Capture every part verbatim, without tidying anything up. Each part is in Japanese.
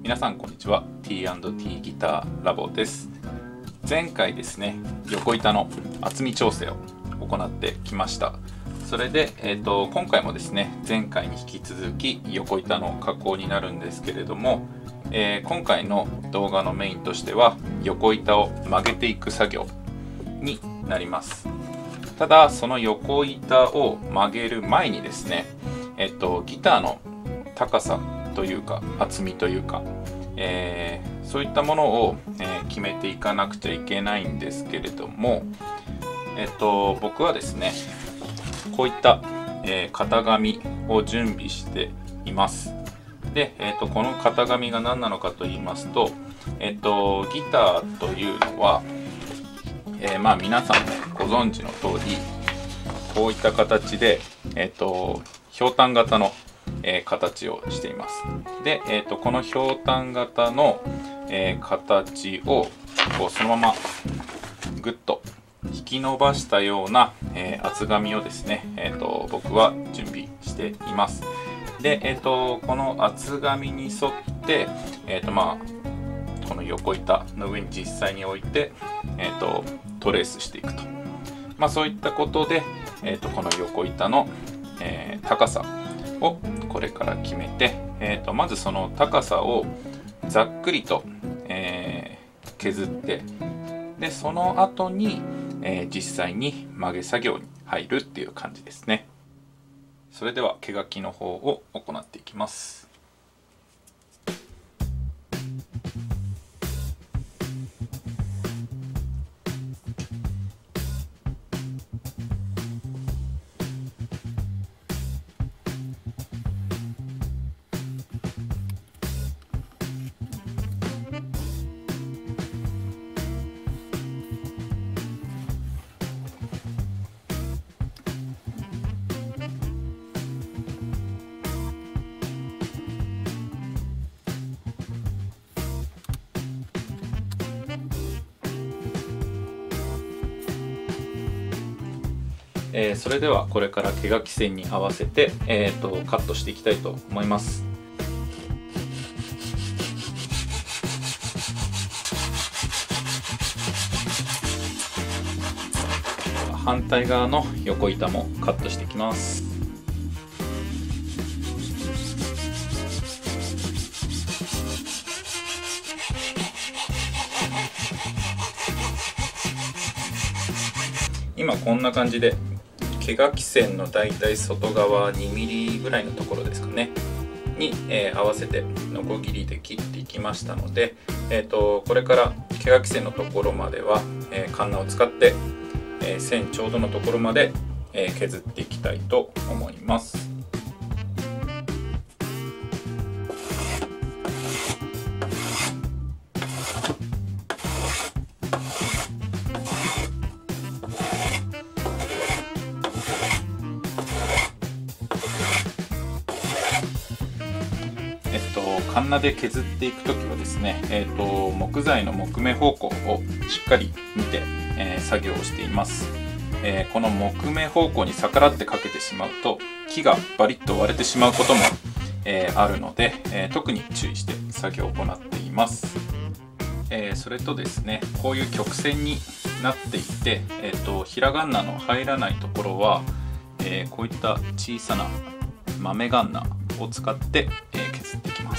皆さんこんにちは。 ティーアンドティー ギターラボです。前回ですね、横板の厚み調整を行ってきました。それで、えーと、今回もですね、前回に引き続き横板の加工になるんですけれども、えー、今回の動画のメインとしては横板を曲げていく作業になります。ただその横板を曲げる前にですね、えっと、ギターの高さというか厚みというか、えー、そういったものを、えー、決めていかなくちゃいけないんですけれども、えっと、僕はですねこういった、えー、型紙を準備しています。で、えっと、この型紙が何なのかと言いますと、えっと、ギターというのは、えー、まあ皆さんご存知の通りこういった形で、えっと、ひょうたん型のえー、形をしています。で、えーと、このひょうたん型の、えー、形をこうそのままぐっと引き伸ばしたような、えー、厚紙をですね、えーと、僕は準備しています。で、えーと、この厚紙に沿って、えーとまあ、この横板の上に実際に置いて、えーと、トレースしていくと、まあ、そういったことで、えーと、この横板の、えー、高さをこれから決めて、えーと、まずその高さをざっくりと、えー、削って、でその後に、えー、実際に曲げ作業に入るっていう感じですね。それでは毛書きの方を行っていきます。えー、それではこれから毛書き線に合わせて、えー、とカットしていきたいと思います。反対側の横板もカットしていきます。今こんな感じで毛書き線のだいたい外側にミリぐらいのところですかねに、えー、合わせてノコギリで切っていきましたので、えー、とこれから毛書き線のところまでは、えー、カンナを使って、えー、線ちょうどのところまで、えー、削っていきたいと思います。えっと、カンナで削っていくときはですね、えっと、木材の木目方向をしっかり見て、えー、作業をしています。えー、この木目方向に逆らってかけてしまうと木がバリッと割れてしまうことも、えー、あるので、えー、特に注意して作業を行っています。えー、それとですね、こういう曲線になっていて、えーと、ひらがなの入らないところは、えー、こういった小さな豆ガンナを使って、えー、削っていきます。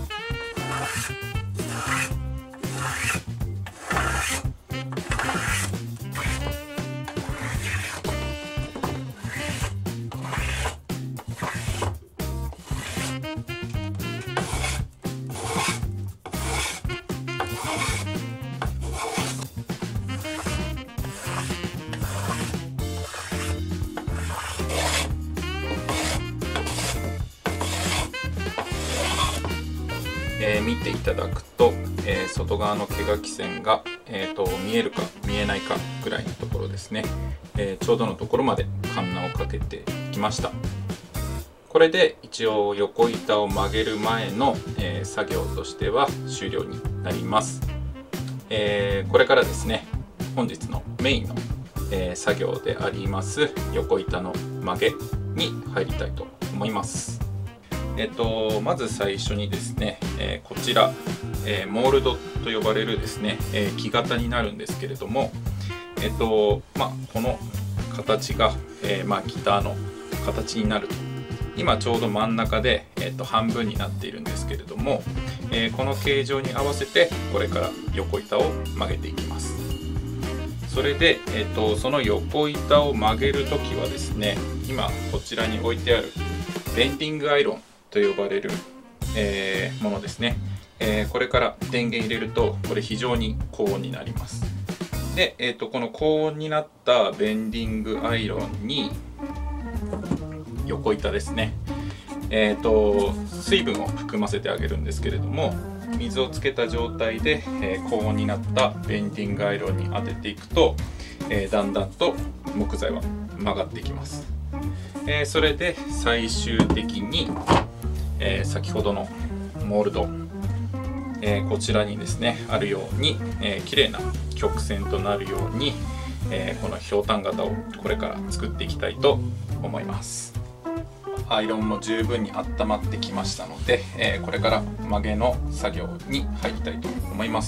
えー、見ていただくと、えー、外側の毛書き線が、えー、と見えるか見えないかぐらいのところですね、えー、ちょうどのところまでカンナをかけていきました。これで一応横板を曲げる前の、えー、作業としては終了になります。えー、これからですね、本日のメインの、えー、作業であります横板の曲げに入りたいと思います。 えっと、まず最初にですね、えー、こちら、えー、モールドと呼ばれるですね、えー、木型になるんですけれども、えっとまあ、この形が、えーまあ、ギターの形になると。今ちょうど真ん中で、えっと、半分になっているんですけれども、えー、この形状に合わせてこれから横板を曲げていきます。それで、えっと、その横板を曲げるときはですね、今こちらに置いてあるベンディングアイロンと呼ばれる、えー、ものですね、えー、これから電源入れるとこれ非常に高温になります。で、えー、とこの高温になったベンディングアイロンに横板ですね、えー、と水分を含ませてあげるんですけれども、水をつけた状態で、えー、高温になったベンディングアイロンに当てていくと、えー、だんだんと木材は曲がっていきます。えー、それで最終的に、えー、先ほどのモールド、えー、こちらにですねあるように、えー、綺麗な曲線となるように、えー、このひょうたん型をこれから作っていきたいと思います。アイロンも十分に温まってきましたので、えー、これから曲げの作業に入りたいと思います。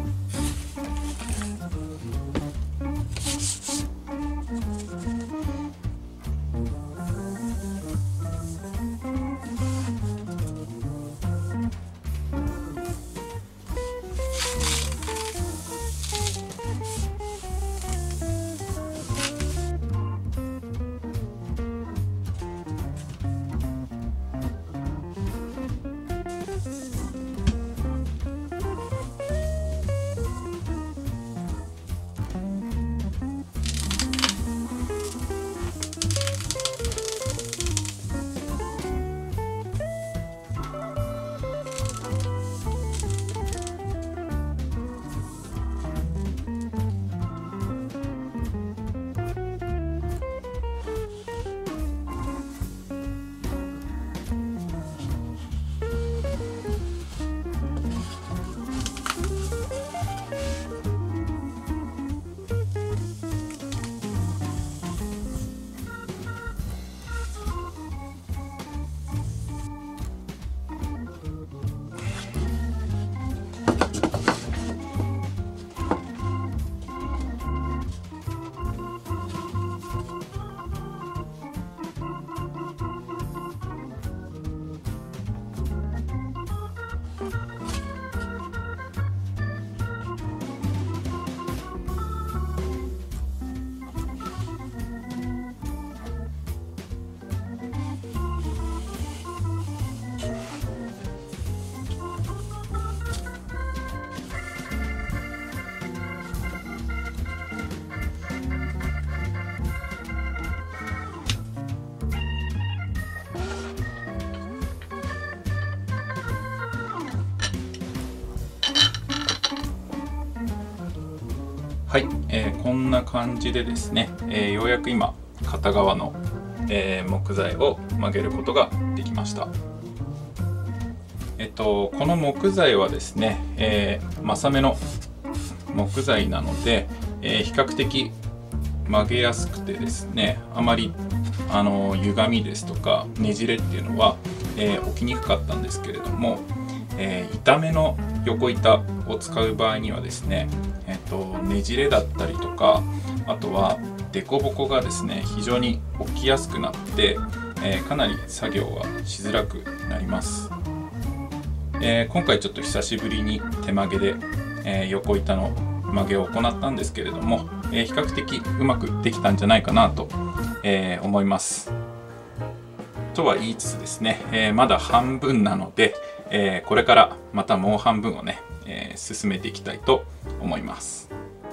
はい、えー、こんな感じでですね、えー、ようやく今片側の、えー、木材を曲げることができました。えっとこの木材はですね、えー、正めの木材なので、えー、比較的曲げやすくてですね、あまりあの歪みですとかねじれっていうのは、えー、起きにくかったんですけれども、えー、板目の横板を使う場合にはですね、えー、とねじれだったりとか、あとは凸凹がですね非常に起きやすくなって、えー、かなり作業がしづらくなります。えー、今回ちょっと久しぶりに手曲げで、えー、横板の曲げを行ったんですけれども、えー、比較的うまくできたんじゃないかなと、えー、思います。とは言いつつですね、えー、まだ半分なので、えー、これからまたもう半分をね、えー、進めていきたいと思います。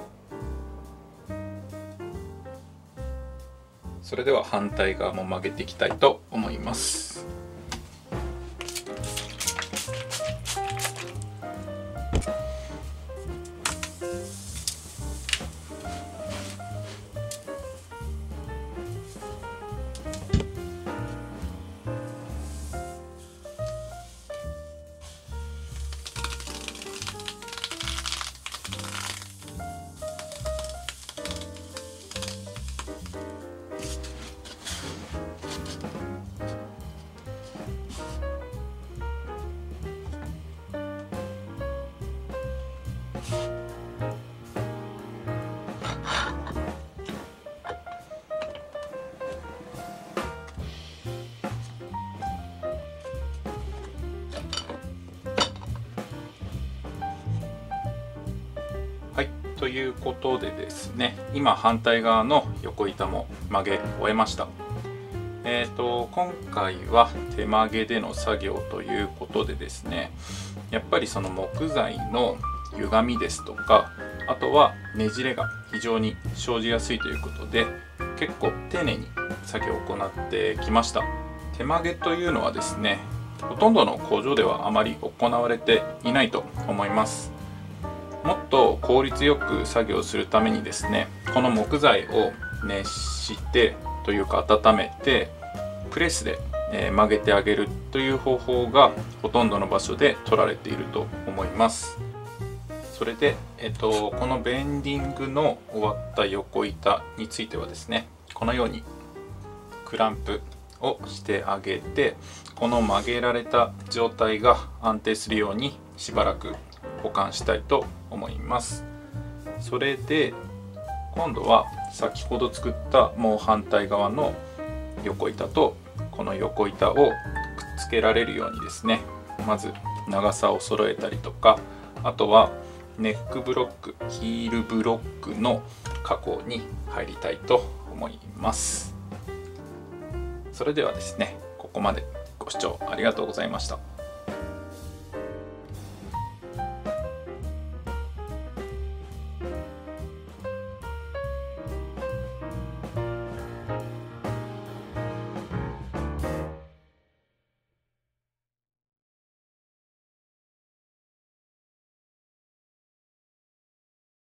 それでは反対側も曲げていきたいと思います。 ということでですね、今反対側の横板も曲げ終えました。えーと、今回は手曲げでの作業ということでですね、やっぱりその木材の歪みですとか、あとはねじれが非常に生じやすいということで、結構丁寧に作業を行ってきました。手曲げというのはですね、ほとんどの工場ではあまり行われていないと思います。もっと効率よく作業するためにですね、この木材を熱してというか温めてプレスで曲げてあげるという方法がほとんどの場所で取られていると思います。それで、えっと、このベンディングの終わった横板についてはですね、このようにクランプをしてあげて、この曲げられた状態が安定するようにしばらく保管したいと思います。それで今度は先ほど作ったもう反対側の横板とこの横板をくっつけられるようにですね、まず長さを揃えたりとか、あとはネックブロック、ヒールブロックの加工に入りたいと思います。それではですね、ここまでご視聴ありがとうございました。